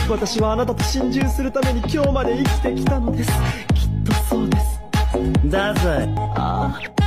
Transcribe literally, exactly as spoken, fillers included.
私はあなたと心中するために今日まで生きてきたのです。きっとそうです。 だぜ。 ああ。